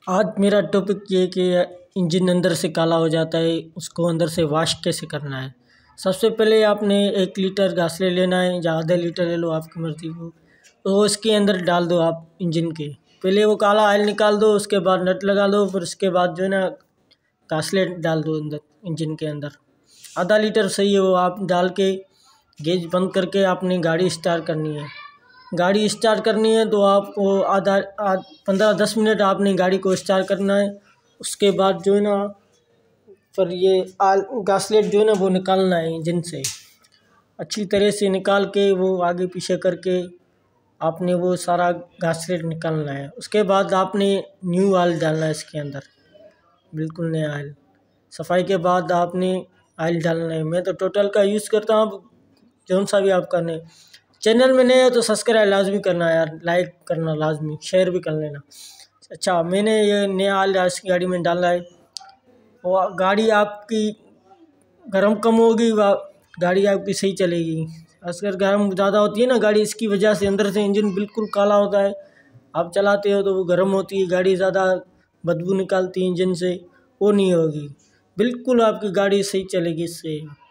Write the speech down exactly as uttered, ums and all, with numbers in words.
आज मेरा टॉपिक ये है कि इंजन अंदर से काला हो जाता है, उसको अंदर से वॉश कैसे करना है। सबसे पहले आपने एक लीटर घासले लेना है या आधा लीटर ले लो, आपकी मर्ज़ी को। तो इसके अंदर डाल दो आप इंजन के। पहले वो काला ऑयल निकाल दो, उसके बाद नट लगा दो, फिर उसके बाद जो है ना घासले डाल दो अंदर इंजन के अंदर। आधा लीटर सही है वो आप डाल के गेज बंद करके आपने गाड़ी स्टार्ट करनी है। गाड़ी स्टार्ट करनी है तो आपको आधा आध पंद्रह दस मिनट आपने गाड़ी को स्टार्ट करना है। उसके बाद जो है ना फिर ये आल गासलेट जो है ना वो निकालना है इंजन से। अच्छी तरह से निकाल के वो आगे पीछे करके आपने वो सारा गासलेट निकालना है। उसके बाद आपने न्यू ऑयल डालना है इसके अंदर, बिल्कुल नया ऑयल। सफाई के बाद आपने ऑयल डालना है। मैं तो टोटल का यूज़ करता हूँ, जौन सा भी आप करने। चैनल में नए हो तो सब्सक्राइब लाजमी करना यार, लाइक करना लाजमी, शेयर भी कर लेना। अच्छा, मैंने ये नया ऑयल इस गाड़ी में डाला है। वो गाड़ी आपकी गर्म कम होगी, गाड़ी आपकी सही चलेगी। अगर गर्म ज़्यादा होती है ना गाड़ी, इसकी वजह से अंदर से इंजन बिल्कुल काला होता है। आप चलाते हो तो वो गर्म होती है गाड़ी, ज़्यादा बदबू निकालती है इंजन से, वो नहीं होगी। बिल्कुल आपकी गाड़ी सही चलेगी इससे।